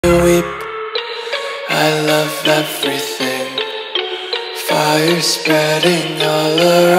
weep, I love everything. Fire spreading all around.